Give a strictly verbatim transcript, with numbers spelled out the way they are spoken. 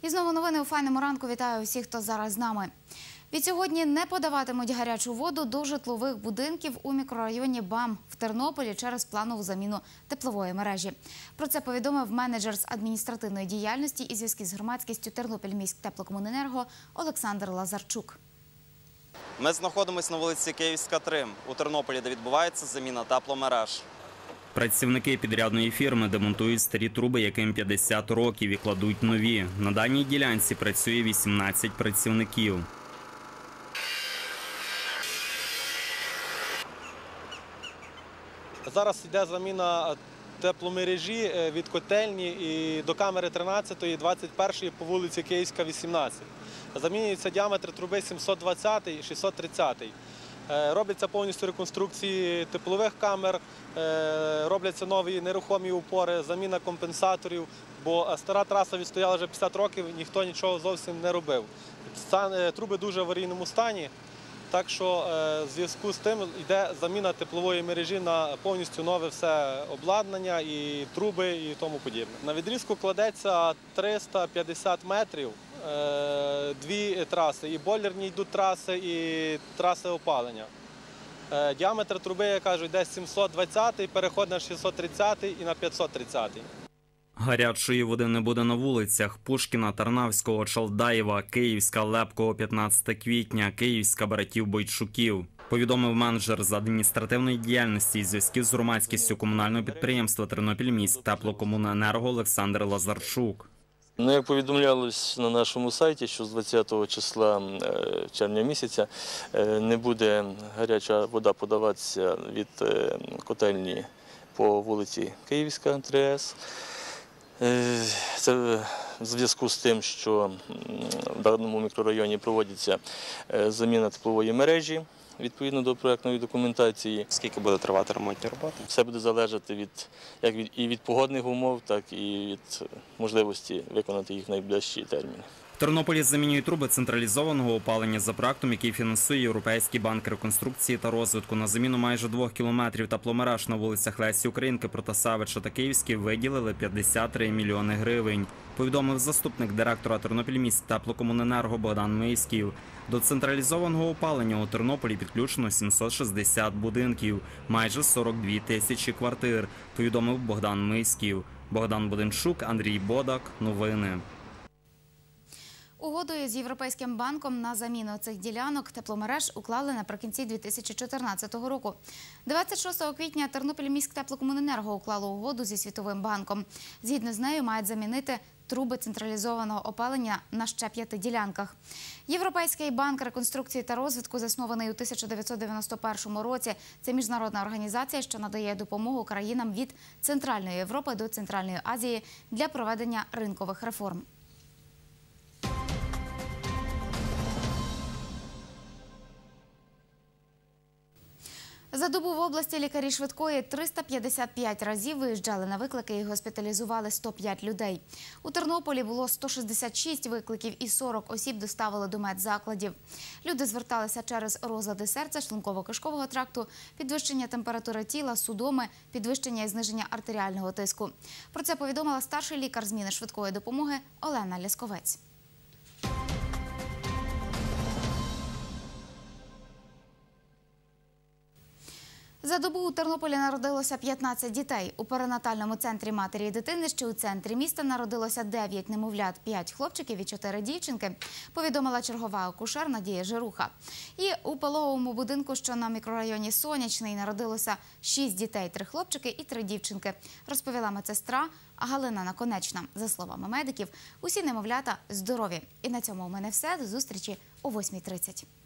І знову новини у файному ранку. Вітаю усіх, хто зараз з нами. Відсьогодні не подаватимуть гарячу воду до житлових будинків у мікрорайоні БАМ в Тернополі через планову заміну теплової мережі. Про це повідомив менеджер з адміністративної діяльності і зв'язків з громадськістю Тернопільміськтеплокомуненерго Олександр Лазарчук. Ми знаходимося на вулиці Київська, три, у Тернополі, де відбувається заміна тепломереж. Працівники підрядної фірми демонтують старі труби, яким п'ятдесят років, і кладуть нові. На даній ділянці працює вісімнадцять працівників. Зараз йде заміна тепломережі від котельні і до камери тринадцятої, двадцять першої по вулиці Київська, вісімнадцять. Замінюється діаметр труби сімсот двадцятий і шістсот тридцятий. Робляться повністю реконструкції теплових камер, робляться нові нерухомі упори, заміна компенсаторів, бо стара траса відстояла вже п'ятдесят років, ніхто нічого зовсім не робив. Труби дуже в аварійному стані, так що в зв'язку з тим йде заміна теплової мережі на повністю нове все обладнання, і труби, і тому подібне. На відрізку кладеться триста п'ятдесят метрів. Дві траси, і бойлерні йдуть траси, і траси опалення. Діаметр труби, я кажу, йде сімсот двадцятий, переходить на шістсот тридцятий і на п'ятсот тридцятий. Гарячої води не буде на вулицях Пушкіна, Тарнавського, Чалдаєва, Київська, Лепкого, п'ятнадцяте квітня, Київська, братів Бойчуків. Повідомив менеджер з адміністративної діяльності і зв'язків з громадськістю комунального підприємства Тернопільміськтеплокомуненерго Олександр Лазарчук. Ну, як повідомлялось на нашому сайті, що з двадцятого числа червня місяця не буде гаряча вода подаватися від котельні по вулиці Київська, три С. Це в зв'язку з тим, що в даному мікрорайоні проводиться заміна теплової мережі відповідно до проєктної документації. Скільки буде тривати ремонтні роботи? Все буде залежати від, як від, і від погодних умов, так і від можливості виконати їх в найближчі терміни. В Тернополі замінюють труби централізованого опалення за проектом, який фінансує Європейський банк реконструкції та розвитку. На заміну майже двох кілометрів тепломереж на вулицях Лесі Українки, Протасевича та Київській виділили п'ятдесят три мільйони гривень. Повідомив заступник директора Тернопільміськтеплокомуненерго Богдан Мийськів. До централізованого опалення у Тернополі підключено сімсот шістдесят будинків, майже сорок дві тисячі квартир, повідомив Богдан Мийськів. Богдан Буденчук, Андрій Бодак. Новини. Угодою з Європейським банком на заміну цих ділянок тепломереж уклали наприкінці дві тисячі чотирнадцятого року. двадцять шостого квітня Тернопільміськтеплокомуненерго уклало угоду зі Світовим банком. Згідно з нею мають замінити труби централізованого опалення на ще п'яти ділянках. Європейський банк реконструкції та розвитку, заснований у тисяча дев'ятсот дев'яносто першому році, це міжнародна організація, що надає допомогу країнам від Центральної Європи до Центральної Азії для проведення ринкових реформ. За добу в області лікарі швидкої триста п'ятдесят п'ять разів виїжджали на виклики і госпіталізували сто п'ять людей. У Тернополі було сто шістдесят шість викликів і сорок осіб доставили до медзакладів. Люди зверталися через розлади серця, шлунково-кишкового тракту, підвищення температури тіла, судоми, підвищення і зниження артеріального тиску. Про це повідомила старший лікар зміни швидкої допомоги Олена Лясковець. За добу у Тернополі народилося п'ятнадцять дітей. У перинатальному центрі матері і дитини, що у центрі міста, народилося дев'ять немовлят, п'ять хлопчиків і чотири дівчинки, повідомила чергова акушер Надія Жируха. І у пологовому будинку, що на мікрорайоні Сонячний, народилося шість дітей, три хлопчики і три дівчинки, розповіла медсестра Галина Наконечна. За словами медиків, усі немовлята здорові. І на цьому у мене все. До зустрічі о восьмій тридцять.